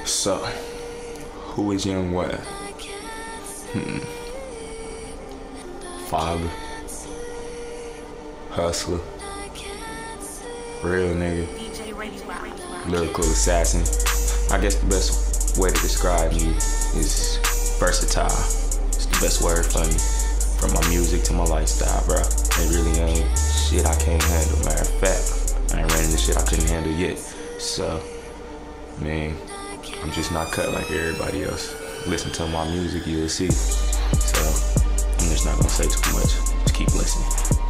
So, who is young Wham? Father, hustler, real nigga, lyrical assassin. I guess the best way to describe me is versatile. It's the best word for me. From my music to my lifestyle, bro. It really ain't shit I can't handle. Matter of fact, I ain't ran into shit I couldn't handle yet. So, man, I'm just not cut like everybody else. Listen to my music, you'll see. So, I'm just not gonna say too much. Just keep listening.